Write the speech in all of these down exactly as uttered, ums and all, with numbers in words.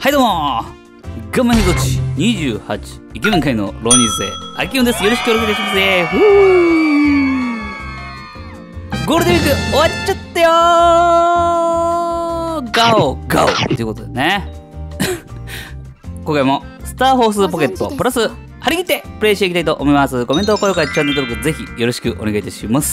はいどうもー、ガンマヘドチにじゅうはちイケメン界の浪人生アキオンです。よろしくお願いいたしますね。ふーゴールデンウィーク終わっちゃったよー。ガオガオということでね今回もスターホースポケットプラス張り切ってプレイしていきたいと思います。コメント、高評価、チャンネル登録ぜひよろしくお願いいたします。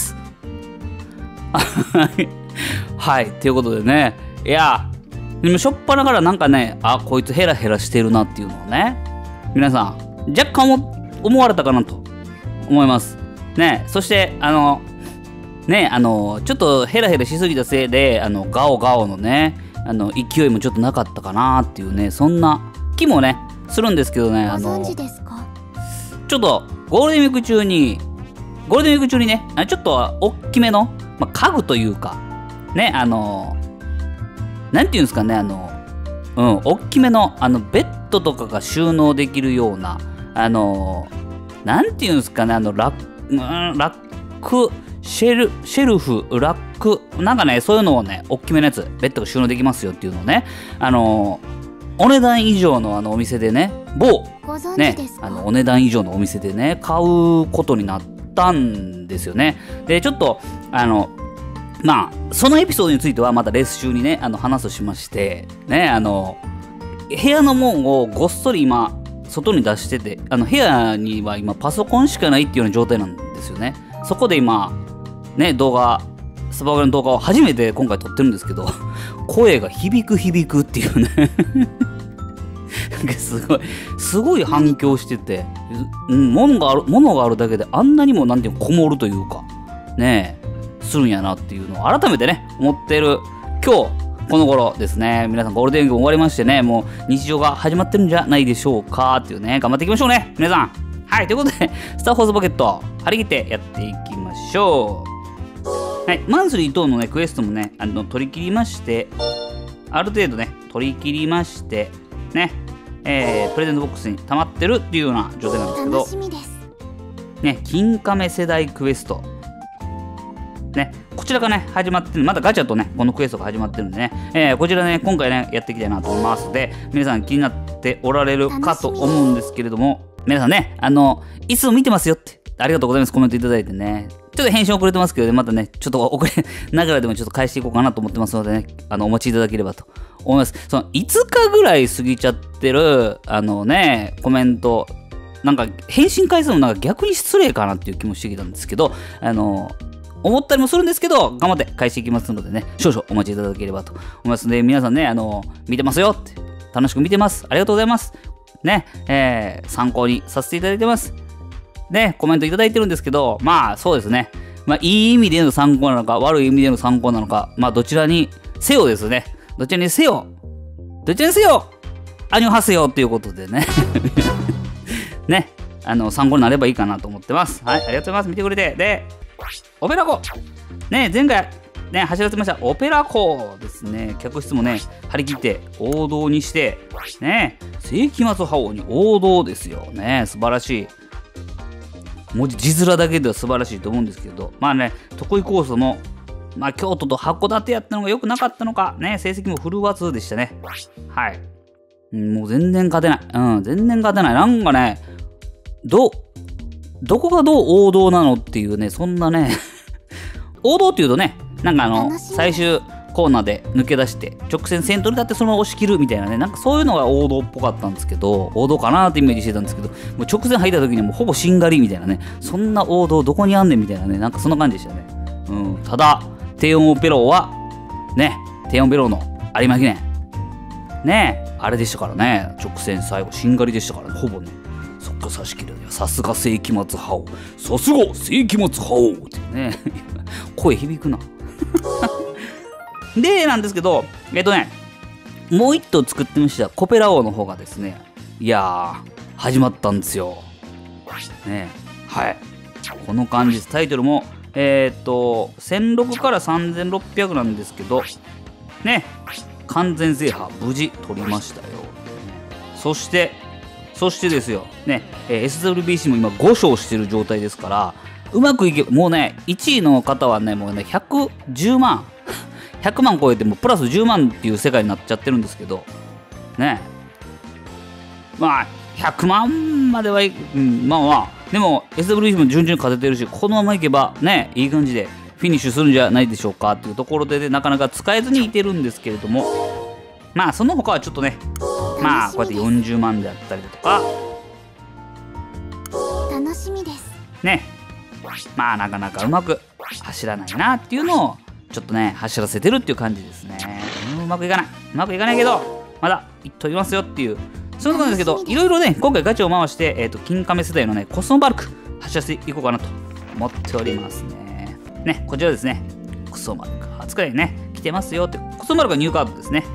はい、ということでね、いやでもしょっぱなからなんかね、あ、こいつヘラヘラしてるなっていうのをね、皆さん若干思われたかなと思いますね。そしてあのね、あのちょっとヘラヘラしすぎたせいで、あのガオガオのね、あの勢いもちょっとなかったかなっていうね、そんな気もねするんですけどね、あのちょっとゴールデンウィーク中にゴールデンウィーク中にね、ちょっと大きめの、まあ、家具というかね、あのなんていうんですかね、あのうん大きめのあのベッドとかが収納できるような、あのなんていうんですかね、あのラッ、うん、ラックシェルシェルフラックなんかね、そういうのをね大きめのやつベッドが収納できますよっていうのをね、あのお値段以上のあのお店でね、某ね、あのお値段以上のお店でね買うことになったんですよね。でちょっとあのまあそのエピソードについてはまたレース中にね、あの話すとしましてね、あの部屋の門をごっそり今外に出してて、あの部屋には今パソコンしかないっていうような状態なんですよね。そこで今ね動画スバゲの動画を初めて今回撮ってるんですけど、声が響く響くっていうねすごいすごい反響してて、うん、物がある物があるだけであんなにもなんていうこもるというかねするんやなっていうのを改めてね思ってる今日この頃ですね。皆さんゴールデンウィーク終わりましてね、もう日常が始まってるんじゃないでしょうかっていうね、頑張っていきましょうね皆さん。はい、ということでスターホースポケット張り切ってやっていきましょう。はい、マンスリー等のねクエストもねあの取り切りまして、ある程度ね取り切りましてね、えー、プレゼントボックスに溜まってるっていうような状態なんですけどね、金亀世代クエストね、こちらがね始まってる、まだガチャとねこのクエストが始まってるんでね、えー、こちらね今回ねやっていきたいなと思いますので、皆さん気になっておられるかと思うんですけれども、皆さんねあのいつも見てますよってありがとうございます。コメントいただいてね、ちょっと返信遅れてますけど、ね、またねちょっと遅れながらでもちょっと返していこうかなと思ってますのでね、あのお待ちいただければと思います。そのいつかぐらい過ぎちゃってるあのねコメントなんか返信回数もなんか逆に失礼かなっていう気もしてきたんですけど、あの思ったりもするんですけど、頑張って返していきますのでね、少々お待ちいただければと思いますので、皆さんね、あの、見てますよって、楽しく見てます。ありがとうございます。ね、えー、参考にさせていただいてます。ね、コメントいただいてるんですけど、まあそうですね、まあいい意味での参考なのか、悪い意味での参考なのか、まあどちらにせよですね、どちらにせよ、どちらにせよ、アニョハセヨっていうことでね、ね、あの、参考になればいいかなと思ってます。はい、ありがとうございます。見てくれて。で、オペラコね、前回ね走らせましたオペラコですね。客室もね張り切って王道にしてね、世紀末覇王に王道ですよね。素晴らしい文字字面だけでは素晴らしいと思うんですけど、まあね得意コースもまあ京都と函館やったのが良くなかったのかね、成績も振るわずでしたね。はい、もう全然勝てない、うん全然勝てない。なんかねどどこがどう王道なのっていうね、そんなね王道っていうとね、なんかあの最終コーナーで抜け出して直線先頭に立ってそのまま押し切るみたいなね、なんかそういうのが王道っぽかったんですけど、王道かなってイメージしてたんですけど、もう直線入った時にはもうほぼしんがりみたいなね、そんな王道どこにあんねんみたいなね、なんかそんな感じでしたね。うん、ただ低音オペロはね、低音オペロの有馬記念ね、あれでしたからね、直線最後しんがりでしたからね、ほぼねそっか差し切る。さすが世紀末覇王、さすが世紀末覇王ってね声響くなでなんですけど、えっとねもう一頭作ってましたコペラ王の方がですね、いやー始まったんですよね。はい、この感じです。タイトルもえー、っとせんろくからさんぜんろっぴゃくなんですけどね、完全制覇無事取りましたよ。そしてそしてですよね、えー、エスダブリュービーシー も今ご勝してる状態ですから、うまくいけばもうねいちいの方はねもうねひゃくじゅうまんひゃくまん超えてもプラスじゅうまんっていう世界になっちゃってるんですけどね、 まあひゃくまんまではい、うん、まあまあでも エスダブリューイー も順々勝ててるし、このままいけばねいい感じでフィニッシュするんじゃないでしょうかっていうところで、ね、なかなか使えずにいてるんですけれども、まあその他はちょっとね、まあこうやってよんじゅうまんであったりだとか楽しみですね、まあなかなかうまく走らないなっていうのをちょっとね走らせてるっていう感じですね。うん、うまくいかないうまくいかないけどまだいっときますよっていう、そういうことなんですけど、いろいろね今回ガチャを回して、えー、と金亀世代のねコスモバルク走らせていこうかなと思っておりますね。ね、こちらですね、コスモバルク初回ね来てますよって、コスモバルクはニューカードですね。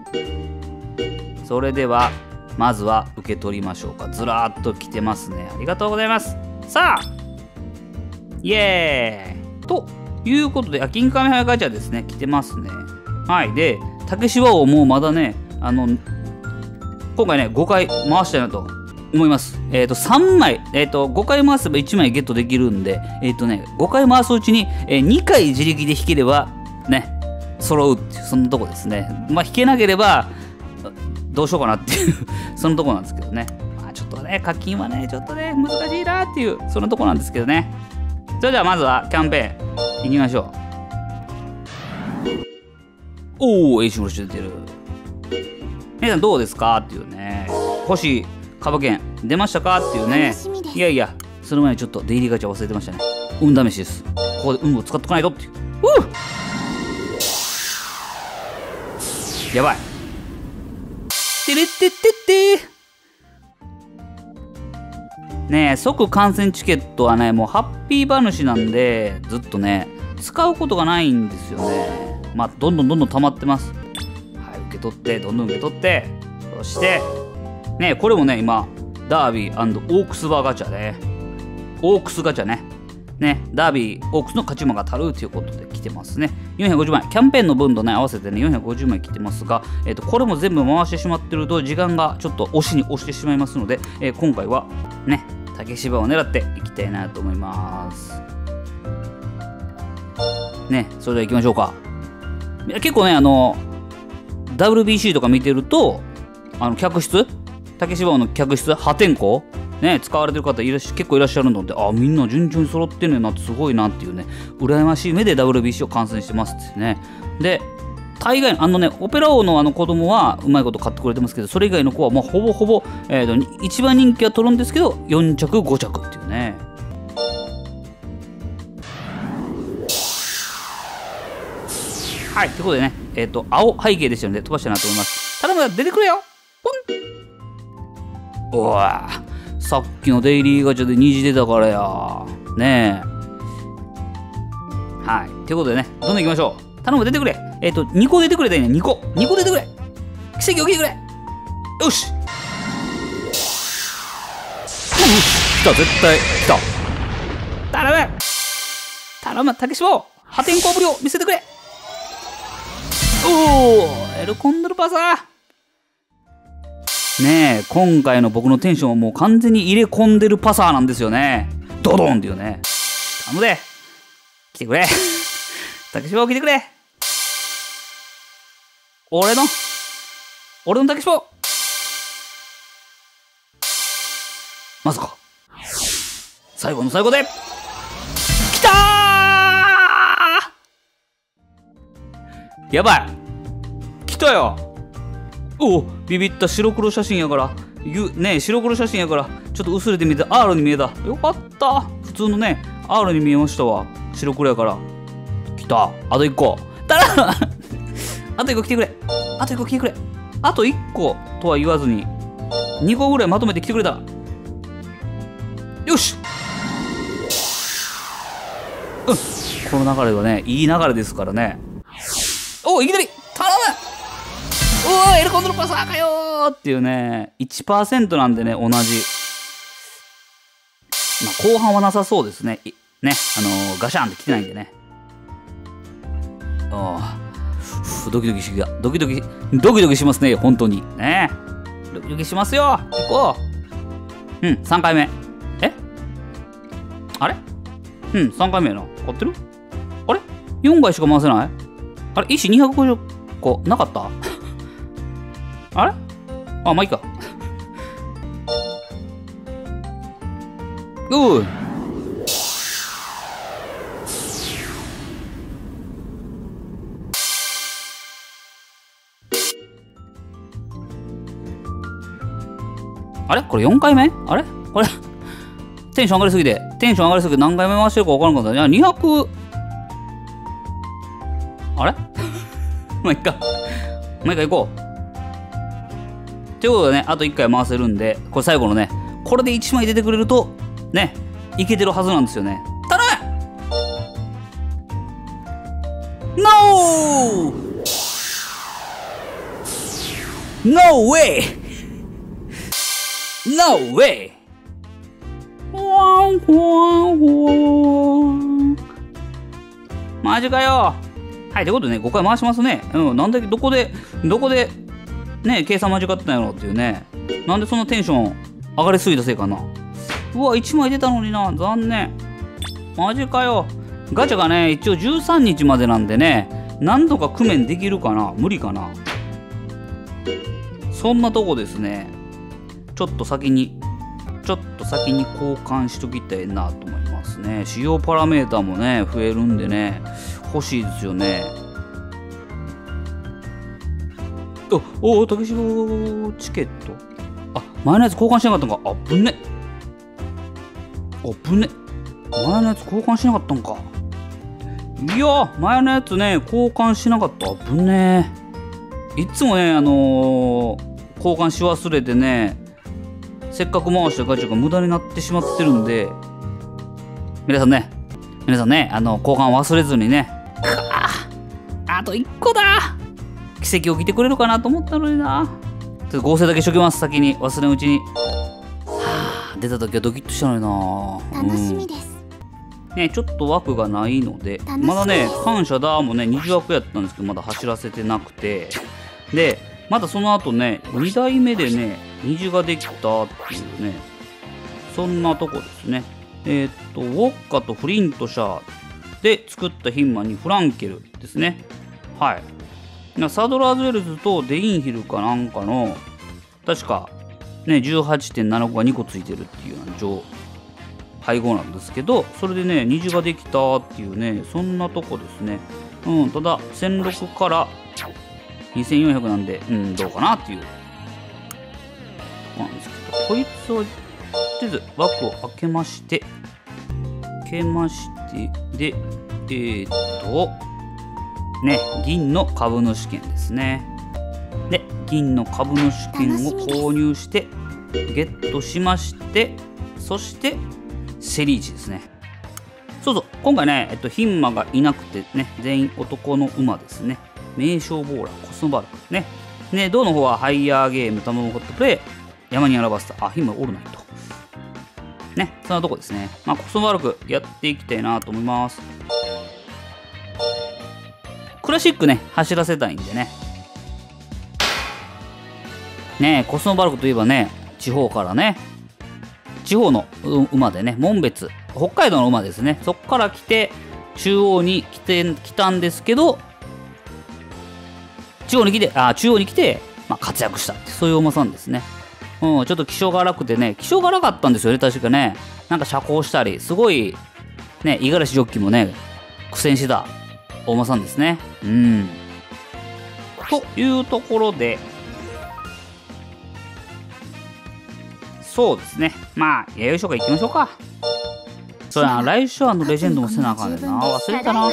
それではまずは受け取りましょうか。ずらーっと来てますね。ありがとうございます。さあイエーイということで、あ、金亀早ガチャですね、来てますね。はい。で竹芝をもうまだね、あの今回ねごかい回したいなと思います。えっ、ー、とさんまい、えっ、ー、とごかい回せばいちまいゲットできるんで、えっ、ー、とねごかい回すうちに、えー、にかい自力で引ければね揃うっていう、そんなとこですね。まあ引けなければどうしようかなっていうそのとこなんですけどね。まあちょっとね課金はねちょっとね難しいなっていうそのとこなんですけどね。それではまずはキャンペーンいきましょう。おお、エイシングルシュ出てる。皆さんどうですかっていうね、星カバ券出ましたかっていうね。いやいや、その前にちょっと出入りガチャ忘れてましたね。運試しです。ここで運を使っとかないとっていう。うやばい。てれってってってねえ、即観戦チケットはねもうハッピー馬主なんでずっとね使うことがないんですよね。まあどんどんどんどん溜まってます。はい、受け取ってどんどん受け取って、そしてねこれもね今ダービー&オークスバーガチャね、オークスガチャねねダービーオークスの勝ち馬が当たるということで来てますね。よんひゃくごじゅうまいキャンペーンの分とね合わせてねよんひゃくごじゅうまい来てますが、えー、とこれも全部回してしまってると時間がちょっと押しに押してしまいますので、えー、今回はね竹芝を狙っていきたいなと思いますね。それでは行きましょうか。結構ねあの ダブリュービーシー とか見てるとあの客室竹芝の客室破天荒ね使われてる方いらっし結構いらっしゃるので、あみんな順調に揃ってんねんなってすごいなっていうね羨ましい目で ダブリュービーシー を観戦してますってね。で大概あのねオペラ王のあの子供はうまいこと買ってくれてますけど、それ以外の子はもうほぼほぼ、えー、と一番人気は取るんですけどよん着ご着っていうね。はい、ということでね、えっ、ー、と青背景でしたので飛ばしたいなと思います。頼む、出てくれよ。ポン。うわさっきのデイリーガチャで虹出たからやねえ。はい、ということでねどんどん行きましょう。頼む、出てくれ。えっ、ー、とにこ出てくれたいね。にこにこ出てくれ。奇跡起きてくれ。よし、来た、絶対来た。頼む頼む、竹芝破天荒ぶりを見せてくれ。おお、エルコンドルパサーねえ、今回の僕のテンションはもう完全に入れ込んでるパサーなんですよね。ドドンっていうね。頼むで来てくれ。竹芝起きてくれ。俺の俺の竹芝まさか最後の最後できたー。やばい、来たよ。おお、ビビった。白黒写真やからゆねえ白黒写真やからちょっと薄れて見て R に見えた。よかった、普通のね R に見えましたわ。白黒やから来た。あといっこたらあといっこ来てくれ。あといっこ来てくれ。あといっことは言わずににこぐらいまとめて来てくれた。よし、うん、この流れはねいい流れですからね。おお、いきなり頼む。おお、エルコンドルパサーかよーっていうね いちパーセント なんでね同じ。まあ後半はなさそうですね。ね、あのー、ガシャンって来てないんでね。ああ、ドキドキしがドキドキドキドキしますね本当にね。ドキドキしますよ。行こう。うん、さんかいめ。えあれうん、さんかいめやな。買ってる。あれよんかいしか回せない。あれ石にひゃくごじゅっこなかったあれあ、まあいいか。 おい。あれこれよんかいめあれこれテンション上がりすぎて、テンション上がりすぎて何回目回してるか分からんかった。いや、にひゃく、あれまあ、いっか。もう一回行こう。ということでね、あといっかい回せるんで、これ最後のね、これでいちまい出てくれると、ね、いけてるはずなんですよね。頼む !No! No way! No way! ワンワンワンマジかよ。はい、ということでね、ごかい回しますね。うん、なんで、どこで、どこで、ね、計算間違ってたんやろっていうね。なんでそんなテンション上がりすぎたせいかな。うわ、いちまい出たのにな。残念。マジかよ。ガチャがね、一応じゅうさんにちまでなんでね、何度か工面できるかな無理かな。そんなとこですね。ちょっと先に、ちょっと先に交換しときたいなと思いますね。使用パラメータもね、増えるんでね、欲しいですよね。おお、竹芝チケット。あ、前のやつ交換しなかったんか。あぶね。あぶね。前のやつ交換しなかったんか。いや、前のやつね、交換しなかった。あぶね。いつもね、あのー、交換し忘れてね、せっかく回したガチャが無駄になってしまってるんで、皆さんね、皆さんね、あの、交換忘れずにね、あ, あといっこだ奇跡起きてくれるかなと思ったのにな。ちょっと合成だけしときます、先に、忘れんうちに。はあ、出た時はドキッとしたのにな。 楽しみです。 うん、ね、ちょっと枠がないので、まだね、感謝だもね、にじゅう枠やったんですけど、まだ走らせてなくて、で、まだその後ね、にだいめでね、虹ができたっていうね、そんなとこですね。えー、っと、ウォッカとフリントシャーで作ったヒンマンにフランケルですね。はい。サドラーズウェルズとデインヒルかなんかの、確か、ね、じゅうはちてんななこがにこついてるっていうような情配合なんですけど、それでね、虹ができたっていうね、そんなとこですね。うん、ただ、せんろくからにせんよんひゃくなんで、うん、どうかなっていう。なんですけど、こいつを、とりあえず枠を開けまして、開けまして、で、えー、っと、ね、銀の株主券ですね。で、銀の株主券を購入して、ゲットしまして、そして、セリーチですね。そうそう、今回ね、えっと、ヒンマがいなくてね、全員男の馬ですね。名将ボーラー、コスモバルクね。ね、銅の方はハイヤーゲーム、タムホットプレイ、山にアラバスタ、あ、ヒンマオールナイト。ね、そんなとこですね。まあ、コスモバルクやっていきたいなと思います。クラシックね、走らせたいんでね。ねコスモバルクといえばね、地方からね、地方の馬でね、紋別、北海道の馬ですね。そこから来て、中央に来て、来たんですけど、中央に来て、あ、中央に来て、まあ、活躍したって、そういう馬さんですね。うん、ちょっと気性が荒くてね、気性が荒かったんですよね、確かね。なんか車高したり、すごい、ね、五十嵐ジョッキーもね、苦戦したお馬さんですね。うん。というところで、そうですね。まあ、弥生賞から行きましょうか。そうやな、来週はあのレジェンドもせなあかんねんな。忘れたな。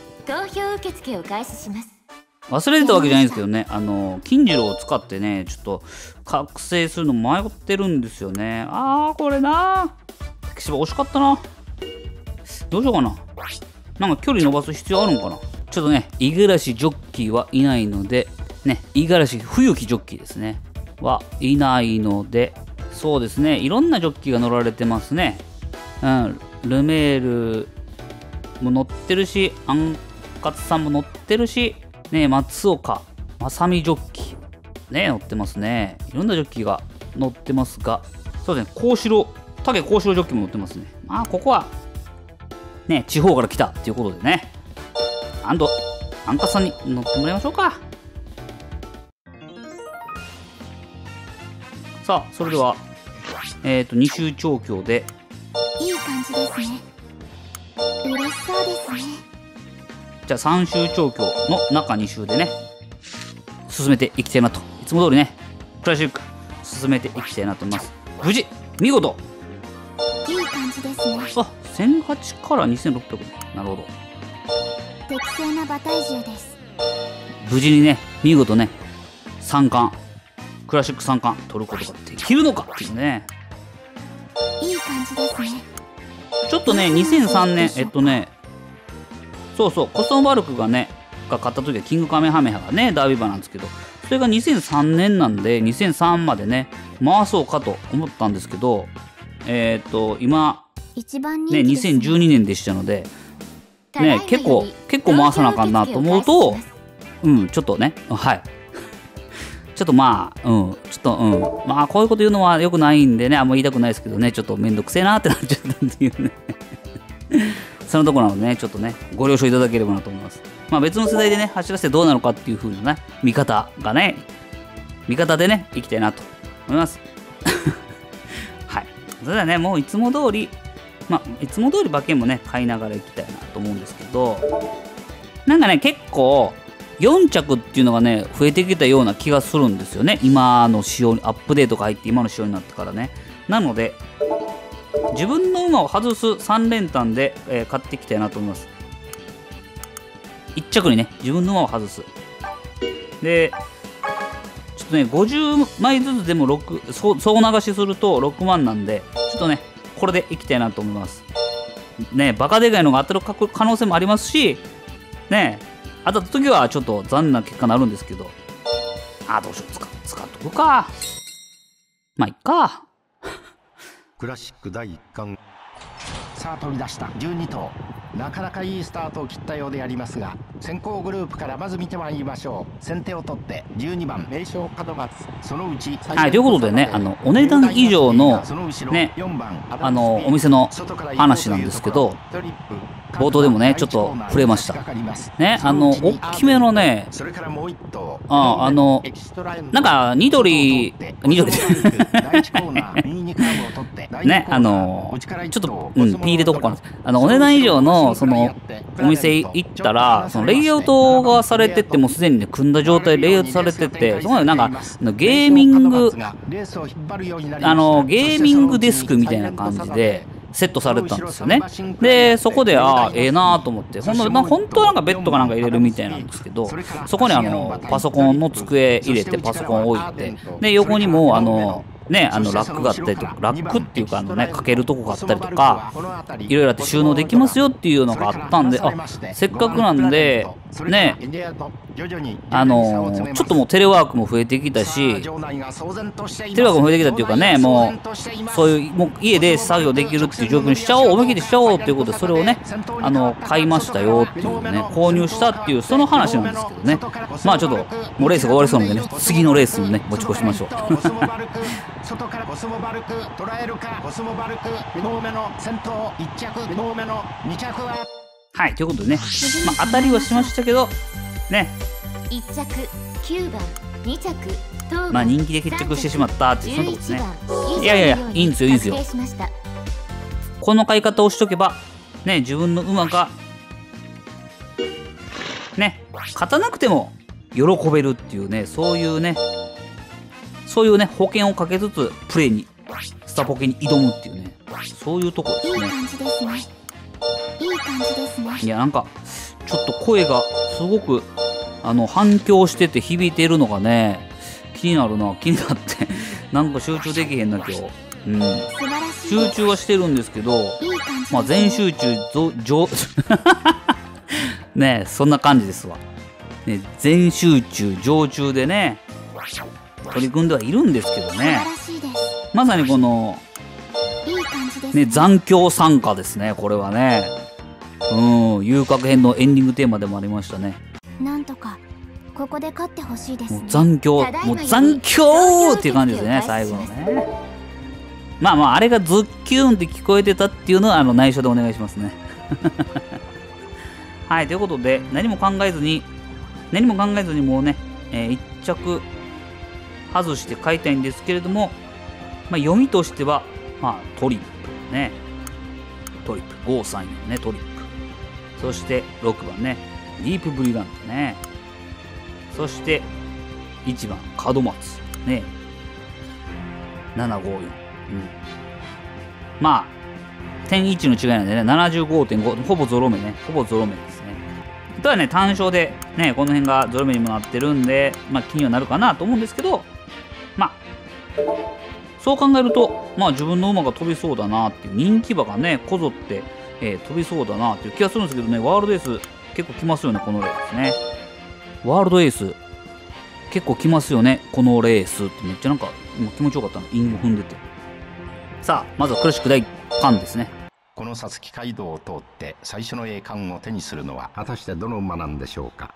忘れてたわけじゃないんですけどね、あの、金次郎を使ってね、ちょっと覚醒するの迷ってるんですよね。あー、これな。竹芝惜しかったな。どうしようかな。なんか距離伸ばす必要あるんかな。ちょっとね、五十嵐ジョッキーはいないので、ね、五十嵐冬木ジョッキーですね。はいないので、そうですね、いろんなジョッキーが乗られてますね。うん、ルメールも乗ってるし、アンカツさんも乗ってるし、ね、松岡正美ジョッキー、ね、乗ってますね。いろんなジョッキーが乗ってますが、そうですね、幸四郎、武幸四郎ジョッキーも乗ってますね。まあ、ここは、ね、地方から来たっていうことでね、アンド、アンカツさんに乗ってもらいましょうか。さあ、それでは、えっと、二周調教で、 いいじですね。嬉しそうですね。 じゃあさん周調教の中に周でね進めていきたいなと、いつも通りねクラシック進めていきたいなと思います。無事見事いい感じですね。 あ、せんはちからにせんろっぴゃく、なるほど。 適正な馬体重です。 無事にね見事ねさん冠クラシックさん冠取ることができるのかっていうね。 いい感じですね。 ちょっとねにせんさんねんえっとねそうそうコスモバルクがねが勝った時はキングカメハメハがねダービー馬なんですけど、それがにせんさんねんなんでにせんさんまでね回そうかと思ったんですけど、えー、っと今一番ねにせんじゅうにねんでしたのでね結構結構回さなあかんなと思うと、うんちょっとねはいちょっとまあうんちょっとうんまあこういうこと言うのはよくないんでねあんま言いたくないですけどね、ちょっとめんどくせえなってなっちゃったっていうねそのところなのでねちょっとねご了承いただければなと思います。まあ別の世代でね走らせてどうなのかっていう風なね見方がね見方でねいきたいなと思いますはい、それではねもういつも通りまあいつも通り馬券もね買いながらいきたいなと思うんですけど、なんかね結構よん着っていうのがね増えてきたような気がするんですよね、今の仕様にアップデートが入って今の仕様になってからね。なので自分の馬を外すさん連単で、えー買っていきたいなと思います。いっ着にね自分の馬を外すでちょっとねごじゅうまいずつでもろく総流しするとろくまんなんで、ちょっとねこれでいきたいなと思いますね。バカでかいのが当たる可能性もありますしね、当たった時はちょっと残念な結果になるんですけど、あどうしよう使使っとくか、まあいっかクラシックだいいっ冠。 さあ飛び出したじゅうに頭、なかなかいいスタートを切ったようでありますが、先行グループからまず見てまいりましょう。先手を取ってじゅうにばん名将門松、そのうちはい、ということでねあのお値段以上のねあのお店の話なんですけど、冒頭でもねちょっと触れましたね、あの大きめのねああのなんか緑緑ねあのちょっと、うん、ピー入れとこうかな。あのお値段以上のそのお店行ったらそのレイアウトがされててもうすでにね組んだ状態でレイアウトされてて、そこでなんかゲーミングあのゲーミングデスクみたいな感じでセットされてたんですよね。でそこでああええなと思って、ほんとなんか本当はなんかベッドかなんか入れるみたいなんですけど、そこにあのパソコンの机入れてパソコン置いて、で横にもあのね、あのラックがあったりとか、ラックっていうかあのねかけるとこがあったりとかいろいろあって収納できますよっていうのがあったんで、あせっかくなんでねあのー、ちょっともうテレワークも増えてきたし、テレワークも増えてきたっていうかね、もうそういうもう家で作業できるっていう状況にしちゃおう、思い切りしちゃおうっていうことでそれをねあの買いましたよっていうね、購入したっていうその話なんですけどね、まあちょっともうレースが終わりそうなのでね次のレースにね持ち越しましょう外からコスモバルク捉えるか、コスモバルクにほうめの先頭いっ着、にほうめのに着ははいということでね、まあ当たりはしましたけどねいっ着きゅうばん、に着まあ人気で決着してしまったっていうそのとこですね。いやいやいやいいんですよいいんですよ、この買い方をしとけばね自分の馬がね勝たなくても喜べるっていうね、そういうねそういうね保険をかけつつプレーにスタポケに挑むっていうね、そういうとこですね。 いい感じですね。いい感じですね。 いやなんかちょっと声がすごくあの反響してて響いているのがね気になるな気になってなんか集中できへんな今日、うん、集中はしてるんですけど、まあ全集中上ねそんな感じですわ、ね、全集中常駐でね取り組んではいるんですけどね、まさにこのね残響参加ですね、これはね、うん遊郭編のエンディングテーマでもありましたね。 なんとかここで勝ってほしいですね。 もう残響もう残響っていう感じですね最後のね。まあまああれがズッキューンって聞こえてたっていうのはあの内緒でお願いしますねはいということで何も考えずに何も考えずにもうね、えー、いっ着外して買いたいんですけれども、まあ、読みとしてはまあトリップねトリップ。ごさんよんね、トリップ。そしてろくばんね、ディープブリラントね。そしていちばん、門松。ね。ななごよん。うん。まあ、点いちの違いなんでね、ななじゅうごてんご、ほぼゾロ目ね。ほぼゾロ目ですね。ただね、単勝で、ね、この辺がゾロ目にもなってるんで、まあ、気にはなるかなと思うんですけど、まあ、そう考えると、まあ、自分の馬が飛びそうだなっていう、人気馬がね、こぞって、えー、飛びそうだなっていう気がするんですけどね、ワールドエース、結構来ますよね、このレースね。ワールドエース、結構来ますよね、このレースってめっちゃなんか、今気持ちよかったの、インを踏んでて。さあ、まずはクラシックだいいっかんですね。 この皐月街道を通って最初の栄冠を手にするのは果たしてどの馬なんでしょうか。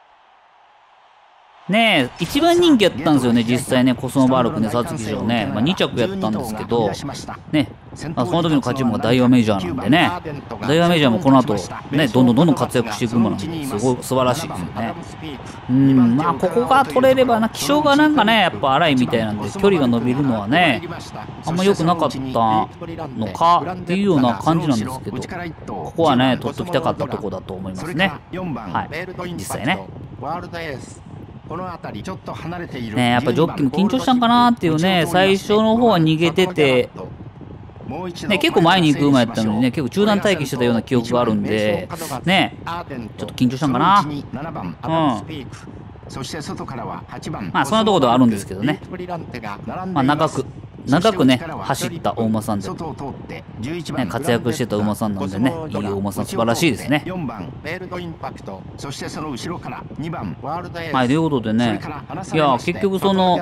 ねえ、一番人気やったんですよね、実際ね、コスモバルクね、皐月賞ね、まあ、にちゃくやったんですけど、ね、まあ、その時の勝ち馬がダイワメジャーなんでね、ダイワメジャーもこの後、ね、どんどんどんどん活躍していく馬なんで、すごい素晴らしいですよね。うん、まあ、ここが取れればな、気性がなんかね、やっぱ荒いみたいなんで、距離が伸びるのはね、あんま良くなかったのかっていうような感じなんですけど、ここはね、取っときたかったとこだと思いますね。はい、実際ね。ね、やっぱジョッキーも緊張したんかなっていうね、最初の方は逃げてて、ね、結構前に行く馬やったのにね、結構中断待機してたような記憶があるんで、ね、ちょっと緊張したんかな。うん。まあ、そんなところではあるんですけどね。まあ、長く。長くね、走ったお馬さんで、ね、活躍してた馬さんなんでね、いいお馬さん、素晴らしいですね。はい、ということでね、いや、結局その、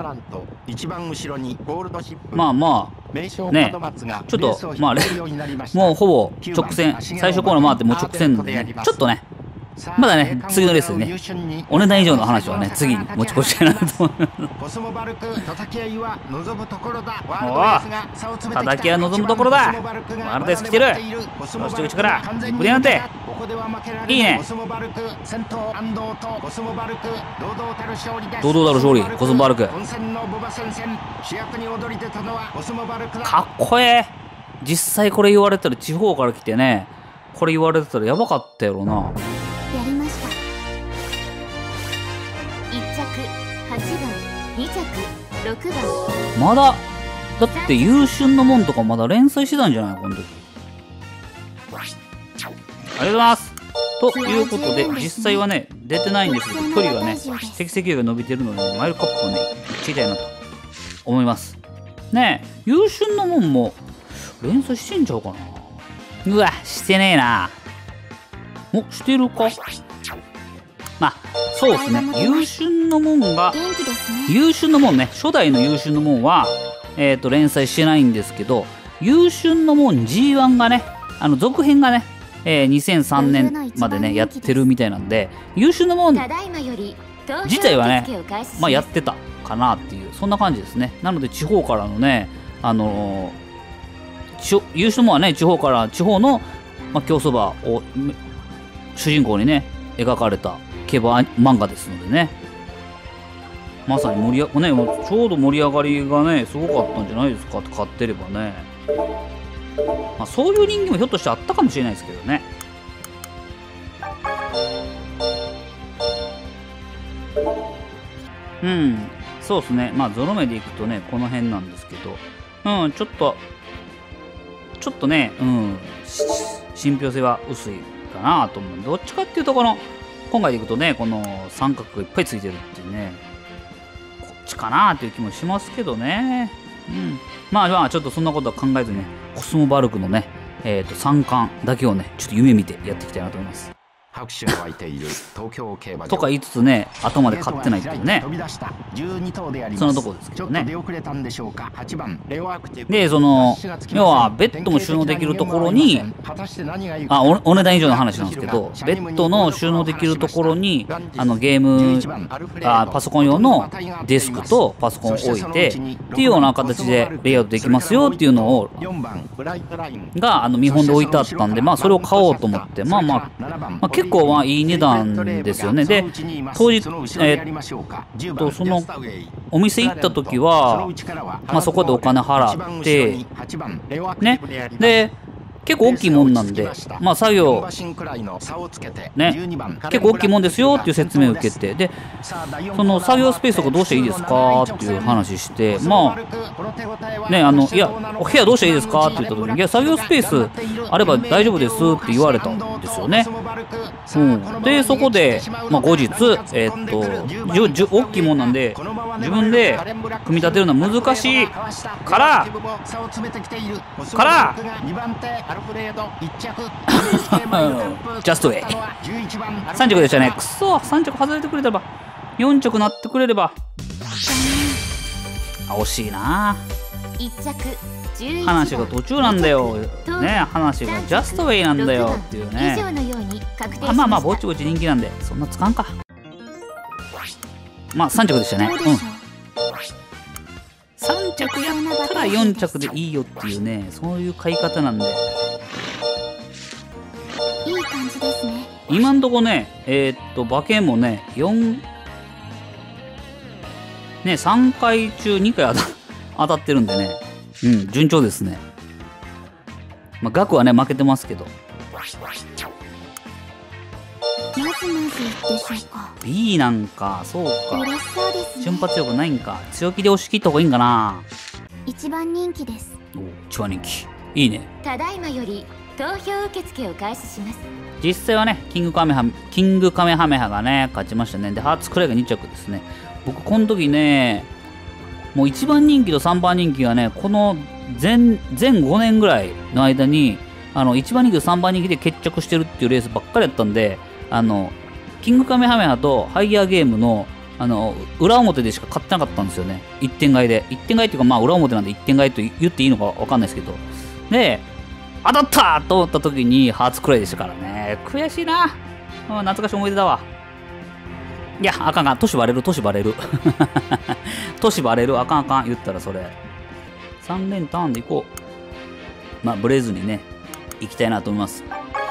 まあまあ、ね、ちょっと、まあ、もうほぼ直線、最初コーナー回ってもう直線なんでね、ちょっとね、まだね、次のレースでね、お値段以上の話はね、次に持ち越したいなと思います。おお、叩き合いは望むところだ。ワールドエース来てる。そして内からブリアンテ、いいね。堂々たる勝利、コスモバルク。かっこええ。実際これ言われたら、地方から来てね、これ言われてたらやばかったやろな。 やりました。いっちゃくはちばん、にちゃくろくばん。 まだだって優秀のもんとかまだ連載してたんじゃないこの時。ありがとうございます。ということで実際はね出てないんですけど、距離がね適正距離が伸びてるのでマイルカップをね切りたいなと思いますね。え優秀のもんも連載してんちゃうかな。うわしてねえな。おしてるか。まあそうですね、優秀の門が優秀の門ね、初代の優秀の門はえっと連載してないんですけど、優秀の門 ジーワン がね、あの続編がね、えー、にせんさんねんまでねやってるみたいなんで、優秀の門自体はねまあやってたかなっていうそんな感じですね。なので地方からのね、あのー、優秀の門はね地方から地方の、まあ、競走馬を主人公にね描かれた競馬漫画ですのでね、まさに盛り上が、ね、ちょうど盛り上がりがねすごかったんじゃないですかって買ってればね、まあ、そういう人気もひょっとしてあったかもしれないですけどね。うん、そうですね。まあゾロ目でいくとねこの辺なんですけど、うん、ちょっとちょっとね、うん、信憑性は薄いかなと思うんで、どっちかっていうとこの今回でいくとねこの三角がいっぱいついてるっていうね、こっちかなっていう気もしますけどね。うん、まあまあちょっとそんなことは考えずにね、コスモバルクのね、えー、とさん冠だけをねちょっと夢見てやっていきたいなと思います。 拍手が湧いている東京競馬場とか言いつつね頭で買ってないっていうね、そのとこですけどね。でその要はベッドも収納できるところに、あ お, お値段以上の話なんですけど、ベッドの収納できるところにあのゲームあパソコン用のデスクとパソコンを置いてっていうような形でレイアウトできますよっていうのをがあの見本で置いてあったんで、まあそれを買おうと思って、まあまあ、まあ、結構はいい値段ですよね。で当日、えー、っとそのお店行った時は、まあ、そこでお金払ってね、で結構大きいもんなんで、まあ作業ね結構大きいもんですよっていう説明を受けて、でその作業スペースとかどうしていいですかっていう話して、まあねあのいやお部屋どうしていいですかって言った時に、いや作業スペースあれば大丈夫ですって言われたんですよね。うん、でそこで、まあ、後日えー、っとじゅじゅ大きいもんなんで自分で組み立てるのは難しいからからジャストウェイさん着でしたね。くそさん着外れてくれればよん着なってくれれば。あ惜しいないっ着話が途中なんだよね。話がジャストウェイなんだよっていうね。あまあまあぼちぼち人気なんでそんなつかんか。まあさん着でしたね。うんさん着やったらよん着でいいよっていうね、そういう買い方なんでいい感じですね。 今んとこねえー、っと馬券もねよんねさんかい中にかい当た当たってるんでね、うん順調ですね。まあ額はね負けてますけど。 まずまずでしょうか。 B なんかそうか嬉しそうですね。 瞬発力ないんか。強気で押し切った方がいいんかな。 一番人気です。 お一番人気いいね。 ただいまより投票受付を開始します。 実際はねキングカメハキングカメハメハがね勝ちましたね。でハーツクレイがに着ですね。僕この時ねもういちばん人気とさんばん人気がねこの前前ごねんぐらいの間にあのいちばん人気とさんばん人気で決着してるっていうレースばっかりやったんで、あのキングカメハメハとハイヤーゲームのあの裏表でしか買ってなかったんですよね。いってん買いでいってん買いっていうかまあ裏表なんでいってん買いと言っていいのか分かんないですけど、で当たったと思った時にハーツクレイでしたからね。悔しいな。懐かしい思い出だわ。いやあかんあかん年バレる年バレる年バレるあかんあかん言ったらそれさん連ターンでいこう。まあブレずにねいきたいなと思います。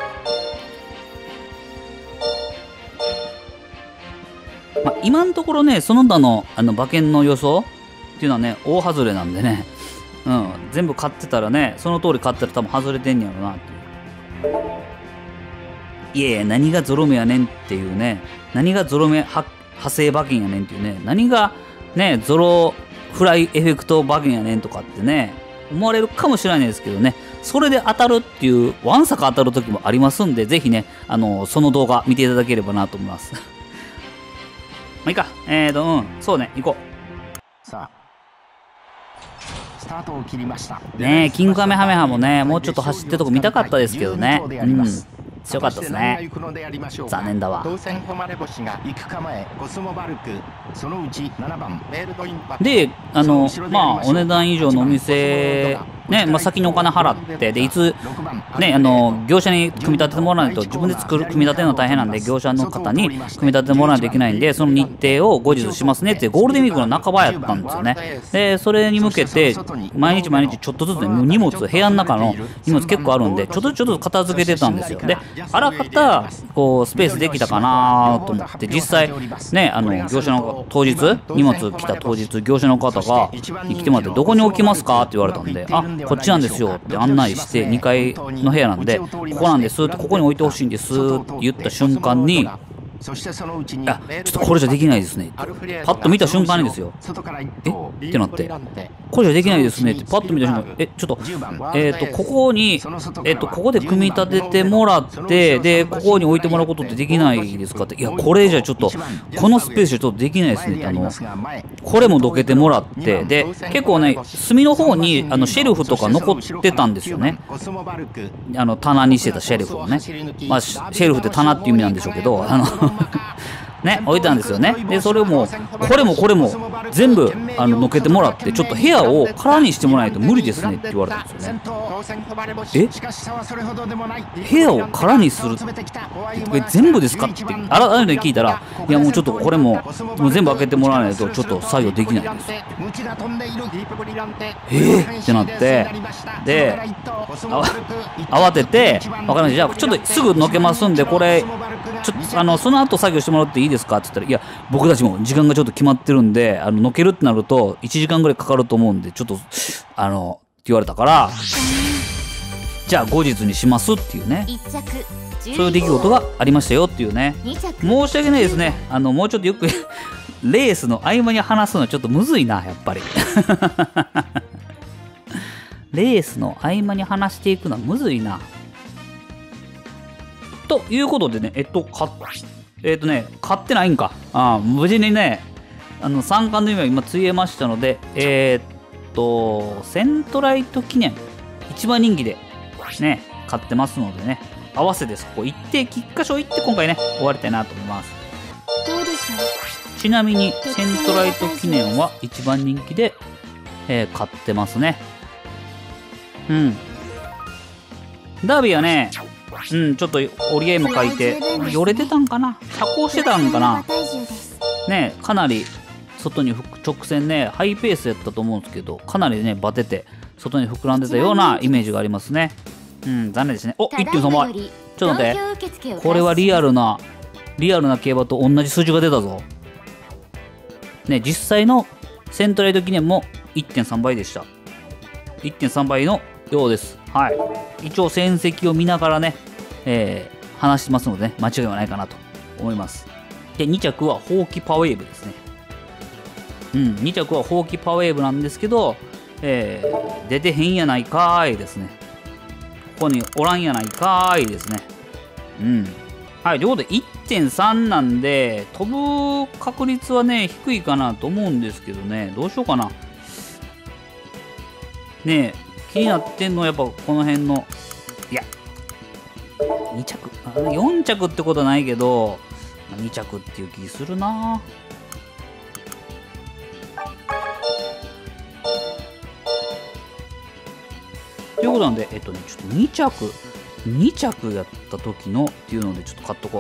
まあ、今のところねその他のあの馬券の予想っていうのはね大外れなんでね、うん、全部買ってたらねその通り買ったら多分外れてんやろなっていう。いやいや何がゾロ目やねんっていうね、何がゾロ目派生馬券やねんっていうね、何がねゾロフライエフェクト馬券やねんとかってね思われるかもしれないですけどね、それで当たるっていうわんさか当たる時もありますんで、ぜひねあのその動画見ていただければなと思いますまあいいかえーとうんそうね行こう。 さあスタートを切りましたねえキングカメハメハもねもうちょっと走ってるとこ見たかったですけどね。うん強かったですね。残念だわ。であのまあお値段以上のお店ね、まあ、先にお金払ってでいつねあの業者に組み立ててもらわないと自分で作る組み立てるの大変なんで業者の方に組み立ててもらわないといけないんで、その日程を後日しますねってゴールデンウィークの半ばやったんですよね。でそれに向けて毎日毎日ちょっとずつね荷物部屋の中の荷物結構あるんでちょっとずつちょっとずつ片付けてたんですよ。であらかたこうスペースできたかなと思って実際ねあの業者の当日荷物来た当日業者の方がに来てもらってどこに置きますかって言われたんで、あこっちなんですよって案内してにかいの部屋なんでここなんですってここに置いてほしいんですって言った瞬間にいやちょっとこれじゃできないですねってパッと見た瞬間にですよえってなってこれじゃできないですねってパッと見た瞬間えちょっとえっとここにえっとここで組み立ててもらってでここに置いてもらうことってできないですかっていやこれじゃちょっとこのスペースじゃちょっとできないですねってあのこれもどけてもらってで結構ね隅の方にあのシェルフとか残ってたんですよね。あの棚にしてたシェルフをねまあシェルフって棚っていう意味なんでしょうけどあのね置いたんですよね。でそれもこれもこれも全部あののけてもらってちょっと部屋を空にしてもらわないと無理ですねって言われたんですよね。え部屋を空にするこれ全部ですかって改めて聞いたらいやもうちょっとこれももう全部開けてもらわないとちょっと作業できないですえーってなってで慌てて分かりましたじゃあちょっとすぐのけますんでこれちょっとあのその後作業してもらっていいですかって言ったらいや僕たちも時間がちょっと決まってるんであののけるってなるといちじかんぐらいかかると思うんでちょっとあのって言われたからじゃあ後日にしますっていうね、 いっちゃくそういう出来事がありましたよっていうね。 にちゃく申し訳ないですね。あのもうちょっとよくレースの合間に話すのはちょっとむずいな、やっぱりレースの合間に話していくのはむずいな。ということでね、えっと買っえっとね買ってないんか。あ無事にね、あの三冠の夢は今ついえましたので、えー、っとセントライト記念一番人気でね買ってますのでね、合わせてそこ行って菊花賞行って今回ね終わりたいなと思います。 どうでしょう。 ちなみにセントライト記念は一番人気で、えー買ってますね。うんダービーはね、うんちょっと折り合いも書いてよれてたんかな、車高してたんかなね、かなり外に直線ねハイペースやったと思うんですけど、かなりねバテて外に膨らんでたようなイメージがありますね。うん残念ですね。お いってんさん 倍、ちょっと待って、これはリアルなリアルな競馬と同じ数字が出たぞね。実際のセントライト記念も いってんさん 倍でした。 いってんさん 倍のようです。はい、一応戦績を見ながらね、えー、話してますので、ね、間違いはないかなと思います。でに着はほうきパウェーブですね。うんに着はほうきパウェーブなんですけど、えー、出てへんやないかーいですね。ここにおらんやないかーいですね。うんはい、ということで いってんさん なんで飛ぶ確率はね低いかなと思うんですけどね、どうしようかな。ねえ気になってんのはやっぱこの辺の、いやに着よん着ってことはないけどに着っていう気するな。ということなんで、えっとね、ちょっとに着に着やった時のっていうのでちょっと買っとこ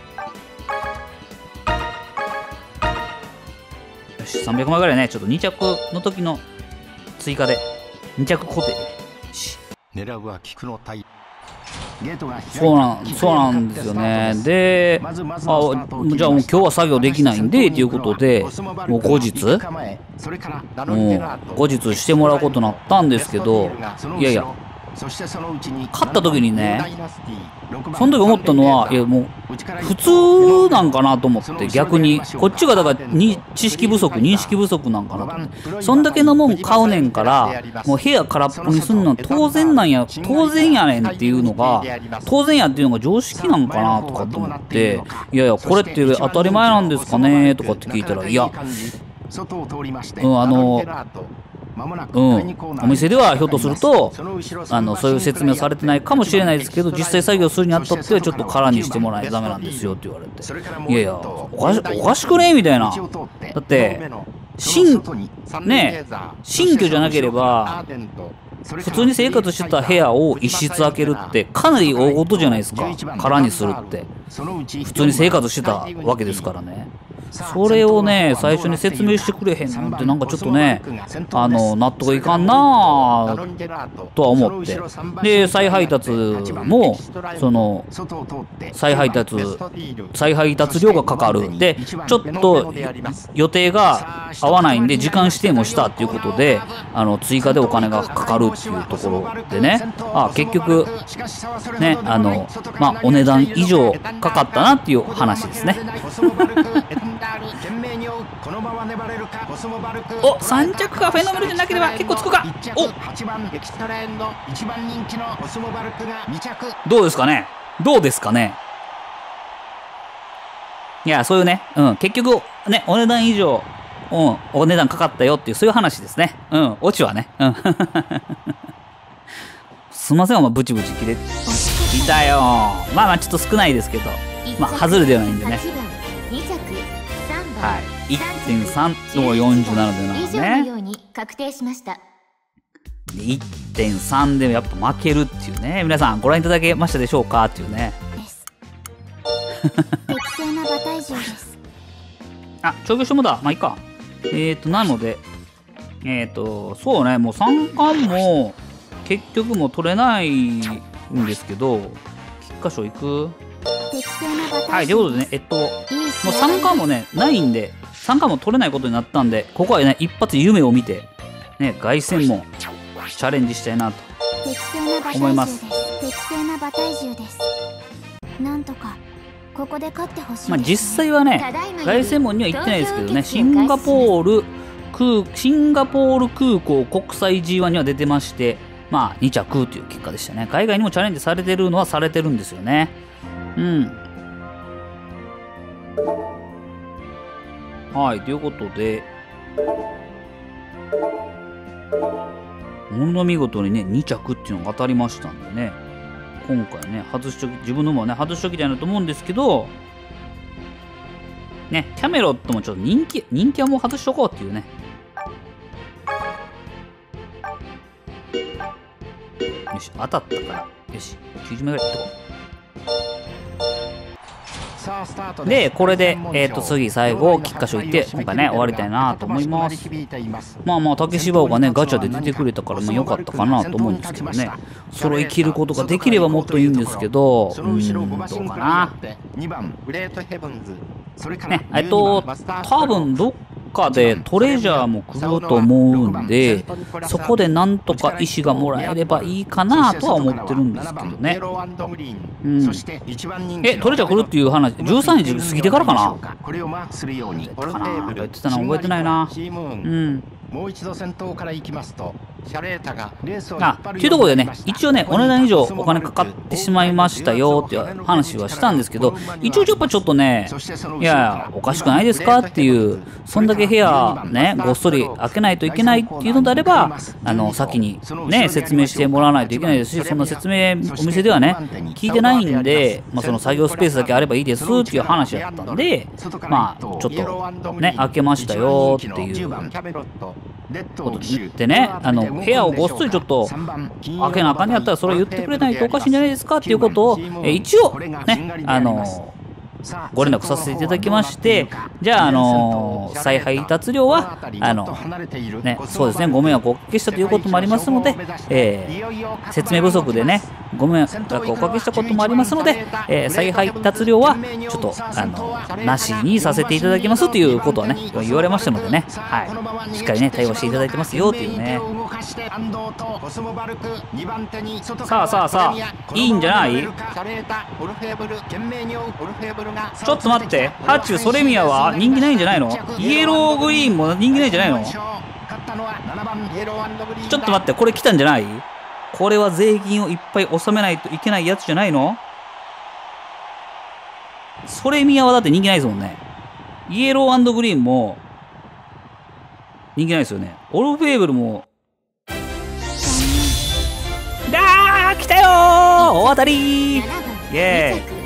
う。よしさんびゃくまいぐらいね、ちょっとに着の時の追加でに着固定で、よし狙うは菊の体。 そうなんそうなんですよね。で、あじゃあもう今日は作業できないんでということで、もう後日、もう後日してもらうことになったんですけど、いやいや、勝った時にね、その時思ったのは、いやもう普通なんかなと思って、逆にこっちがだからに知識不足認識不足なんかなと思って、そんだけのもん買うねんからもう部屋空っぽにすんのは当然なんや当然やねんっていうのが当然やっていうのが常識なんかなとかと思って、いやいやこれって当たり前なんですかねとかって聞いたら、いやうんあのうん、お店ではひょっとするとあのそういう説明されてないかもしれないですけど、実際作業するにあたってはちょっと空にしてもらえばダメなんですよって言われて、いやいやおかしおかしくねみたいな。だって新ね新居じゃなければ普通に生活してた部屋を一室開けるってかなり大事じゃないですか。空にするって普通に生活してたわけですからね。それをね最初に説明してくれへんなんてなんかちょっとねあの納得いかんなとは思って、で再配達もその再配達再配達料がかかるでちょっと予定が合わないんで時間指定もしたっていうことであの追加でお金がかかるっていうところでね、あ結局ねあのまあお値段以上かかったなっていう話ですね。おさん着かフェノメルじゃなければ結構つくか。おどうですかねどうですかね。いやそういうね、うん、結局ねお値段以上、うん、お値段かかったよっていうそういう話ですね。うんオチはね、うんすいませんお前ブチブチ切れいたよ。まあまあちょっと少ないですけどまあ外れではないんでね。はい、いってんさん のよんじゅうななでなのね。いってんさん でやっぱ負けるっていうね、皆さんご覧いただけましたでしょうかっていうね。あ、調教してもだ。まあいいか。えーと、なので、えーと、そうね、もう三冠も結局もう取れないんですけど、菊花賞行く？はい、ということでね、えっと、もう三冠もね、ないんで、三冠も取れないことになったんで、ここはね、一発夢を見て、ね、凱旋門、チャレンジしたいなと適正な馬体思いま重ですす。適正な馬体重です。なんとかここで勝ってほしいですね。 まあ実際はね、凱旋門には行ってないですけどね、シンガポール空シンガポール空港国際 ジーワン には出てまして、まあに着という結果でしたね。海外にもチャレンジされてるのはされてるんですよね。うん。はい、ということで、ものの見事にね、に着っていうのが当たりましたんでね、今回ね、外しとき、自分のもね、外しときたいなと思うんですけど、ね、キャメロットもちょっと人気、人気はもう外しとこうっていうね。よし、当たったから、よし、きゅうじゅうまいぐらいいっとこう。で、これで、えっと、次、最後、菊花賞行って、今回ね、終わりたいなと思います。まあまあ、竹芝王がね、ガチャで出てくれたから、まあ、良かったかなと思うんですけどね。それを生きることができればもっといいんですけど、うーん、どうかな。ね、えっと、多分どっかでトレジャーも来ると思うんで、そこでなんとか石がもらえればいいかなとは思ってるんですけどね。うん、え、トレジャー来るっていう話、じゅうさんにち過ぎてからかな。これをマークするように。かな、言ってたの覚えてないな。うん。もう一度先頭から行きますと、シャレータがレースを引っ張るようになりました。あ、というところでね、一応ね、お値段以上お金かかってしまいましたよっていう話はしたんですけど、一応やっぱちょっとね、いやいや、おかしくないですかっていう、そんだけ部屋ね、ごっそり開けないといけないっていうのであれば、あの、先にね、説明してもらわないといけないですし、そんな説明、お店ではね、聞いてないんで、まあ、その作業スペースだけあればいいですっていう話だったんで、まあ、ちょっとね、開けましたよっていうことで言ってね、あの、部屋をごっそりちょっと開けなあかんやったらそれ言ってくれないとおかしいんじゃないですかっていうことを、え一応ね、あのご連絡させていただきまして、じゃあ、あの再配達料はあの、ね、そうですね、ご迷惑をおかけしたということもありますので、えー、説明不足でね、ご迷惑をおかけしたこともありますので、えー、再配達料はちょっとあのなしにさせていただきますということはね、言われましたのでね、はい、しっかりね、対応していただいてますよっていうね。さあさあさあ、いいんじゃない？ちょっと待って、ハチュウソレミアは人気ないんじゃないの？イエローグリーンも人気ないんじゃないの？ちょっと待って、これ来たんじゃない？これは税金をいっぱい納めないといけないやつじゃないの？ソレミアはだって人気ないですもんね。イエロー&グリーンも人気ないですよね。オルフェーブルも。だー来たよー大当たりーイエーイ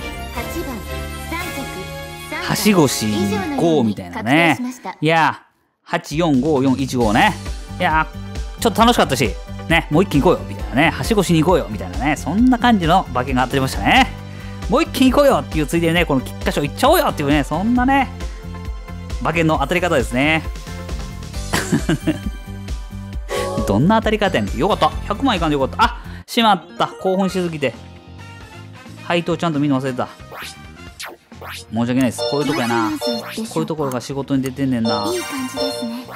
はしごしごみたいなね。いやー、はちよんごよんいちごね。いやー、ちょっと楽しかったし、ね、もう一気に行こうよみたいなね。はしごしに行こうよみたいなね。そんな感じの馬券が当たりましたね。もう一気に行こうよっていうついでにね、この菊花賞行っちゃおうよっていうね、そんなね、馬券の当たり方ですね。どんな当たり方やねん。よかった。ひゃくまんいかんでよかった。あ、しまった。興奮しすぎて。配当ちゃんと見るの忘れてた。申し訳ないです。こういうとこやな。こういうところが仕事に出てんねんな。 いい感じですね。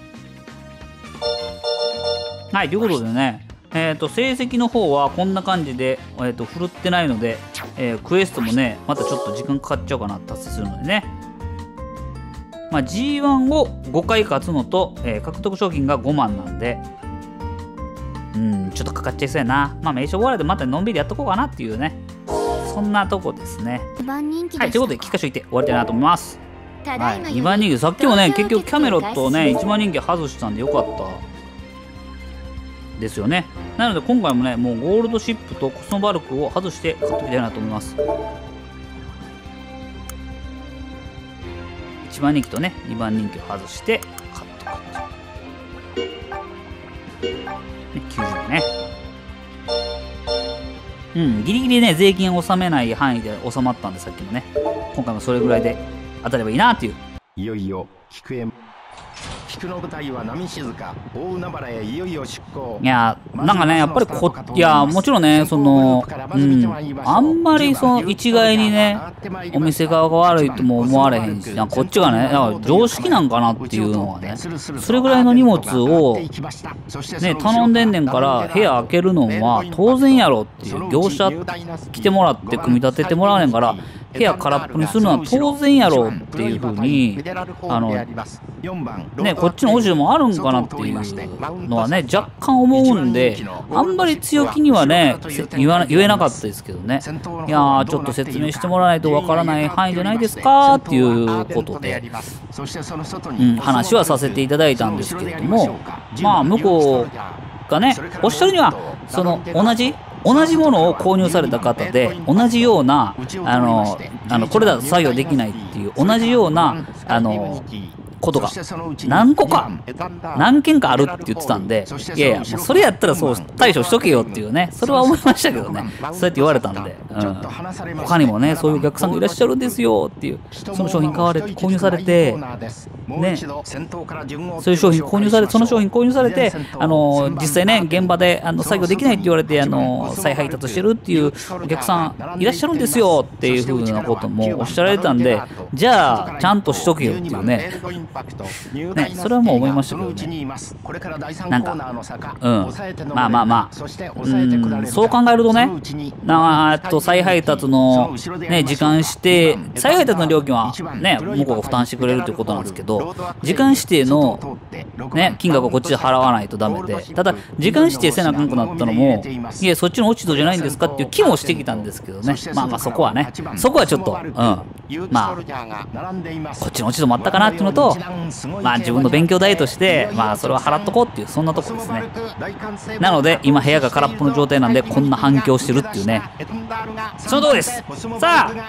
はい、ということでね、えっと、成績の方はこんな感じで、えっと、振るってないので、えー、クエストもね、またちょっと時間かかっちゃうかな、達成するのでね。まあ、ジーワン をごかい勝つのと、えー、獲得賞金がごまんなんで、うん、ちょっとかかっちゃいそうやな。まあ、名称終わりでまたのんびりやっとこうかなっていうね。そんなとこですね。はい、ということで、菊花賞行って終わりたいなと思います。はい、にばん人気、さっきもね、結局キャメロットをね、いちばん人気外したんでよかったですよね。なので、今回もね、もうゴールドシップとコスモバルクを外して買っておきたいなと思います。いちばん人気とね、にばん人気を外して買っておく。ね、きゅうじゅうね。うん、ギリギリね、税金を納めない範囲で収まったんで、さっきもね、今回もそれぐらいで当たればいいなっていう。 いよいよ菊江菊の舞台は波静か大海原へいよいよ出港。 いやなんかねやっぱりこいやもちろんねその、うん、あんまりその一概にねお店側が悪いとも思われへんし、こっちがねだから常識なんかなっていうのはね、それぐらいの荷物をね頼んでんねんから部屋開けるのは当然やろっていう、業者来てもらって組み立ててもらうねんから部屋空っぽにするのは当然やろっていうふうにあのねこっちの落ち度もあるんかなっていうのはね若干思うんで、あんまり強気にはね言わ言えなかったですけどね、いやーちょっと説明してもらわないとわからない範囲じゃないですかっていうことで、うん、話はさせていただいたんですけれども、まあ向こうがねおっしゃるにはその同じ同じものを購入された方で同じようなあのあのこれだと作業できないっていう同じようなあのことが何個か何件かあるって言ってたんで、いやいやもうそれやったらそう対処しとけよっていうね、それは思いましたけどね、そうやって言われたんで、うん、他にもねそういうお客さんがいらっしゃるんですよっていう、その商品買われて購入されてね、そういう商品購入されてその商品購入されてあの実際ね現場であの作業できないって言われてあの再配達してるっていうお客さんいらっしゃるんですよっていうふうなこともおっしゃられたんで、じゃあちゃんとしとけよっていうねね、それはもう思いましたけどね。なんか、うん、まあまあまあ、うん、そう考えるとね、なと再配達の、ね、時間指定、再配達の料金は、ね、向こうが負担してくれるということなんですけど、時間指定の、ね、金額をこっちで払わないとダメで、ただ、時間指定せなあかんくなったのも、いや、そっちの落ち度じゃないんですかっていう気もしてきたんですけどね、まあまあ、そこはね、そこはちょっと、うん、まあ、こっちの落ち度もあったかなっていうのと、まあ自分の勉強代としてまあそれは払っとこうっていうそんなとこですね。なので今部屋が空っぽの状態なんでこんな反響してるっていうね、そのとこです。さあ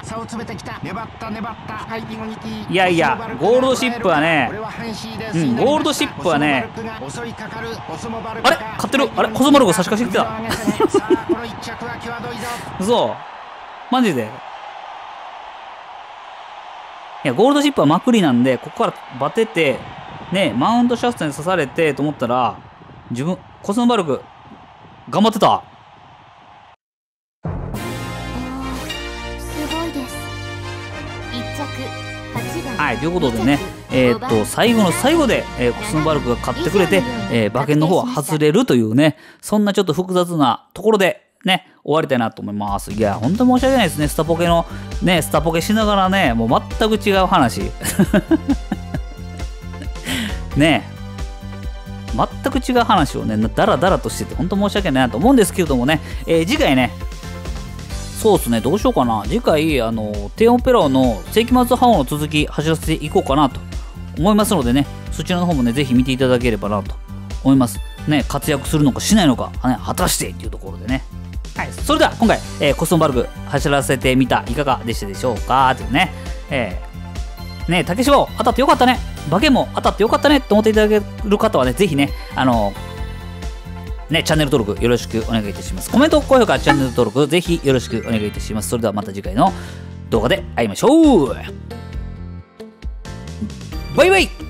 いやいやゴールドシップはね、うんゴールドシップはねあれ買ってる、あれ細丸子差し貸してきた嘘マジで。いやゴールドシップはまくりなんでここからバテてねマウントシャフトに刺されてと思ったら自分コスモバルク頑張ってた。 すごいです。一着はちばん。 はいということでねえー、っと最後の最後で、えー、コスモバルクが買ってくれて、えー、馬券の方は外れるというね、そんなちょっと複雑なところでね終わりたいなと思います。いや本当に申し訳ないですね、スタポケのねスタポケしながらねもう全く違う話ね全く違う話をねダラダラとしてて本当申し訳ないなと思うんですけれどもね、えー、次回ねそうですねどうしようかな、次回あの低音ペラオの世紀末覇王の続き走らせていこうかなと思いますのでね、そちらの方もねぜひ見ていただければなと思いますね。活躍するのかしないのか、ね、果たしてっていうところでね、はい、それでは今回、えー、コスモバルク走らせてみたいかがでしたでしょうかというね、えー、ね竹芝当たってよかったね、馬券も当たってよかったねと思っていただける方はねぜひねあのねチャンネル登録よろしくお願いいたします。コメント高評価チャンネル登録ぜひよろしくお願いいたします。それではまた次回の動画で会いましょう。バイバイ。